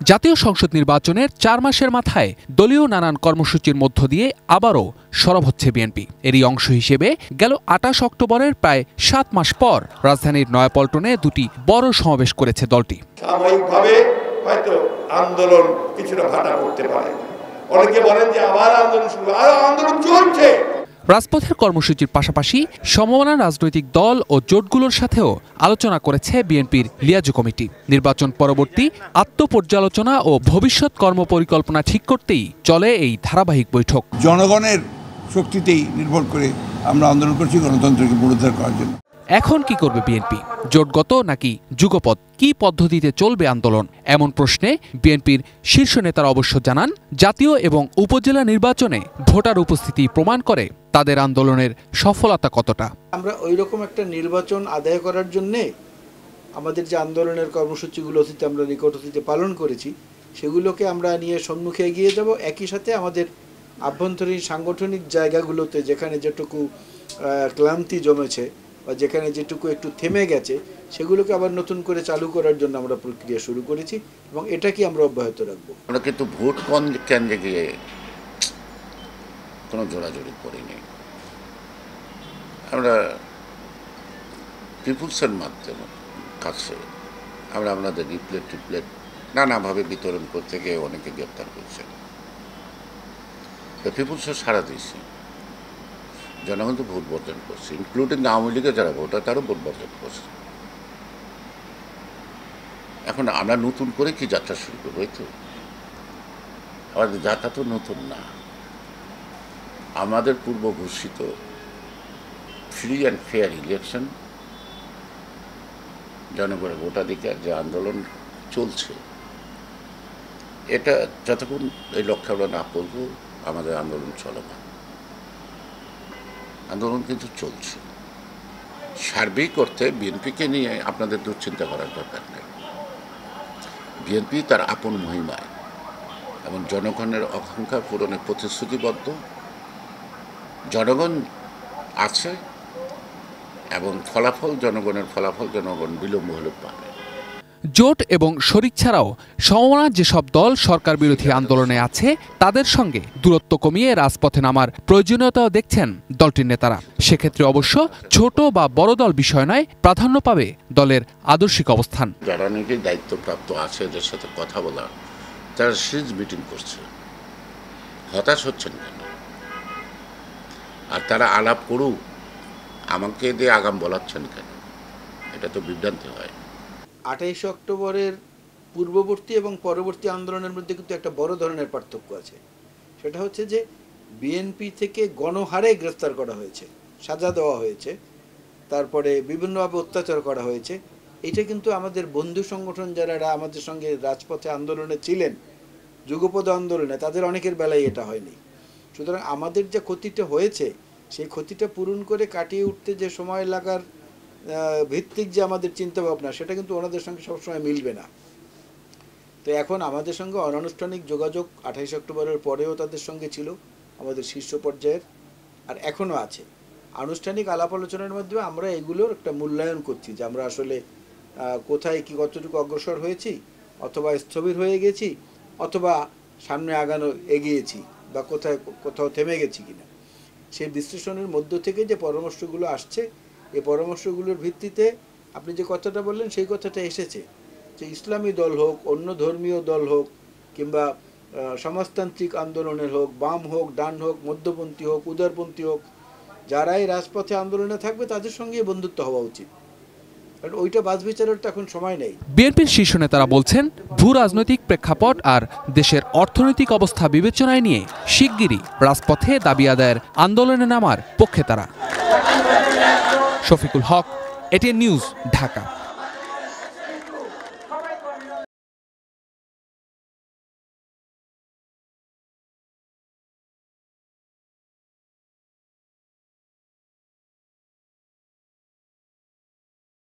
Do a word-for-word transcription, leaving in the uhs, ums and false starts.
জাতীয় সংসদ নির্বাচনের চার মাসের মাথায় দলীয় নানান কর্মসূচির মধ্য দিয়ে আবারও সরব হচ্ছে বিএনপি। এরই অংশ হিসেবে গেল আটাশ অক্টোবরের প্রায় সাত মাস পর রাজধানীর নয়াপল্টনে দুটি বড় সমাবেশ করেছে দলটি। সাময়িকভাবে হয়তো আন্দোলন কিছুটা ভাটা করতে পারে, অনেকে বলেন যে আবার আন্দোলন শুরু, আর আন্দোলন চলছে। রাজপথের কর্মসূচির পাশাপাশি সমমনা রাজনৈতিক দল ও জোটগুলোর সাথেও আলোচনা করেছে বিএনপির লিয়াজু কমিটি। নির্বাচন পরবর্তী আত্মপর্যালোচনা ও ভবিষ্যৎ কর্মপরিকল্পনা ঠিক করতেই চলে এই ধারাবাহিক বৈঠক। জনগণের শক্তিতেই নির্ভর করে আমরা আন্দোলন করছি গণতন্ত্রকে পুনরুদ্ধার করার জন্য। এখন কি করবে বিএনপি? জোটগত নাকি যুগপৎ? কি পদ্ধতিতে চলবে আন্দোলন? এমন প্রশ্নে বিএনপির শীর্ষ নেতারা অবশ্য জানান, জাতীয় এবং উপজেলা নির্বাচনে ভোটার উপস্থিতি প্রমাণ করে তাদের আন্দোলনের সফলতা কতটা। আমরা ওই রকম একটা নির্বাচন আদায় করার জন্যে আমাদের যে আন্দোলনের কর্মসূচিগুলো অতীতে আমরা নিকট অতীতে পালন করেছি সেগুলোকে আমরা নিয়ে সম্মুখে এগিয়ে যাব। একই সাথে আমাদের আভ্যন্তরীণ সাংগঠনিক জায়গাগুলোতে যেখানে যেটুকু ক্লান্তি জমেছে বা যেখানে যেটুকু একটু থেমে গেছে সেগুলোকে আবার নতুন করে চালু করার জন্য আমরা প্রক্রিয়া শুরু করেছি এবং এটাকে আমরা অব্যাহত রাখবো। আমরা কিন্তু ভোট কেন্দ্রে গিয়ে কোনো জোরাজোরি করিনি। আমরা পিপুলসের মাধ্যমে কাছে আমরা আপনাদের রিপ্লেট টিপ্লেট নানাভাবে বিতরণ করতে গিয়ে অনেকে গ্রেপ্তার করছেন। পিপুলসও সারা দিয়েছে, জনগণ তো ভোট বর্জন করছে, ইনক্লুডিং আওয়ামী লীগের যারা ভোটার তারও ভোট বর্জন করছে। এখন আমরা নতুন করে কি যাত্রা শুরু করবো? এই তো আমাদের যাত্রা তো নতুন না। আমাদের পূর্ব ঘোষিত ফ্রি অ্যান্ড ফেয়ার ইলেকশন, জনগণের ভোটাধিকার যে আন্দোলন চলছে, এটা যতক্ষণ এই লক্ষ্যে আমরা না করব আমাদের আন্দোলন চলমান। আন্দোলন কিন্তু চলছে। সার্বিক অর্থে বিএনপিকে নিয়ে আপনাদের দুশ্চিন্তা করার দরকার নেই। বিএনপি তার আপন মহিমায় এবং জনগণের আকাঙ্ক্ষা পূরণে প্রতিশ্রুতিবদ্ধ। জনগণ আছে এবং ফলাফল জনগণের ফলাফল জনগণ বিলম্ব হলে পাবে। জোট এবং শরিক ছাড়াও সমমনা যেসব দল সরকার বিরোধী আন্দোলনে আছে তাদের সঙ্গে দূরত্ব কমিয়ে রাজপথে নামার প্রয়োজনীয়তাও দেখছেন দলটির নেতারা। সেক্ষেত্রে অবশ্য ছোট বা বড় দল বিষয় নয়, প্রাধান্য পাবে দলের আদর্শিক অবস্থান। যারা নাকি দায়িত্বপ্রাপ্ত আছে এদের সাথে কথা বলার, তারা সিরিজ মিটিং করছে, হতাশ হচ্ছেন কেন? আর তারা আলাপ করুক, আমাকে দিয়ে আগাম বলাচ্ছেন কেন? এটা তো বিভ্রান্তি হয়। আঠাইশ অক্টোবরের পূর্ববর্তী এবং পরবর্তী আন্দোলনের মধ্যে কিন্তু একটা বড় ধরনের পার্থক্য আছে। সেটা হচ্ছে যে বিএনপি থেকে গণহারে গ্রেফতার করা হয়েছে, সাজা দেওয়া হয়েছে, তারপরে বিভিন্নভাবে অত্যাচার করা হয়েছে। এটা কিন্তু আমাদের বন্ধু সংগঠন যারা আমাদের সঙ্গে রাজপথে আন্দোলনে ছিলেন, যুগপৎ আন্দোলনে, তাদের অনেকের বেলায় এটা হয়নি। সুতরাং আমাদের যে ক্ষতিটা হয়েছে সেই ক্ষতিটা পূরণ করে কাটিয়ে উঠতে যে সময় লাগার ভিত্তিক যে আমাদের চিন্তাভাবনা, সেটা কিন্তু ওনাদের সঙ্গে সবসময় মিলবে না। তো এখন আমাদের সঙ্গে অনানুষ্ঠানিক যোগাযোগ আঠাইশ অক্টোবরের পরেও তাদের সঙ্গে ছিল আমাদের শীর্ষ পর্যায়ের, আর এখনও আছে। আনুষ্ঠানিক আলাপ আলোচনার মাধ্যমে আমরা এগুলোর একটা মূল্যায়ন করছি যে আমরা আসলে কোথায় কি কতটুকু অগ্রসর হয়েছি, অথবা স্থবির হয়ে গেছি, অথবা সামনে আগানো এগিয়েছি, বা কোথায় কোথাও থেমে গেছি কিনা। সেই বিশ্লেষণের মধ্য থেকে যে পরামর্শগুলো আসছে, এই পরামর্শগুলোর ভিত্তিতে আপনি যে কথাটা বললেন সেই কথাটা এসেছে যে ইসলামী দল হোক, অন্য ধর্মীয় দল হোক, কিংবা সমাজতান্ত্রিক আন্দোলনের হোক, বাম হোক, ডান হোক, মধ্যপন্থী হোক, উদারপন্থী হোক, যারাই রাজপথে আন্দোলনে থাকবে তাদের সঙ্গে বন্ধুত্ব হওয়া উচিত। কারণ ওইটা বাছ বিচারের তো এখন সময় নেই। বিএনপির শীর্ষ নেতারা বলছেন, ভূ রাজনৈতিক প্রেক্ষাপট আর দেশের অর্থনৈতিক অবস্থা বিবেচনায় নিয়ে শিগগিরই রাজপথে দাবি আদায়ের আন্দোলনে নামার পক্ষে তারা। Shafiqul Haque, ATN News, Dhaka.